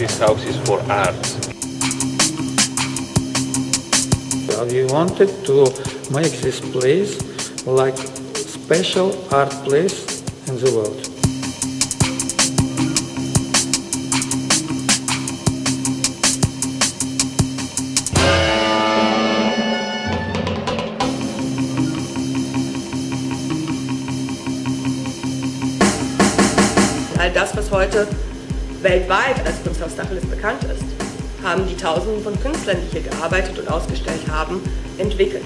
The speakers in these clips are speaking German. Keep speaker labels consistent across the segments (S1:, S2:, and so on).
S1: this house is for art.
S2: We wanted to make this place like special art place in the world.
S3: All das, was heute weltweit als Kunsthaus Tacheles bekannt ist, haben die Tausenden von Künstlern, die hier gearbeitet und ausgestellt haben, entwickelt.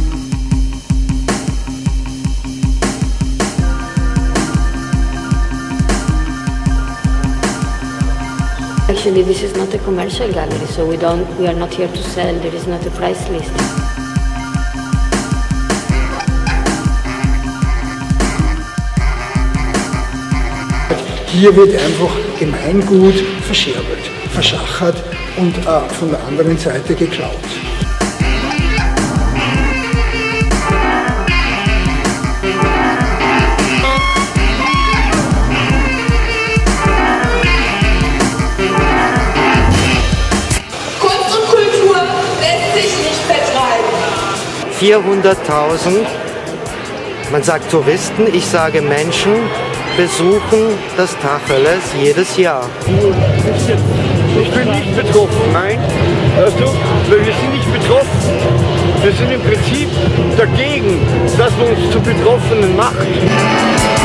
S4: Actually, this is not a commercial gallery, so we are not here to sell. There is not a price list.
S5: Hier wird einfach Gemeingut verscherbelt, verschachert und von der anderen Seite geklaut.
S3: Kunst und Kultur lässt sich nicht vertreiben.
S6: 400.000, man sagt Touristen, ich sage Menschen, besuchen das Tacheles jedes Jahr.
S7: Ich bin nicht betroffen, nein. Also, wir sind nicht betroffen. Wir sind im Prinzip dagegen, dass man uns zu Betroffenen macht.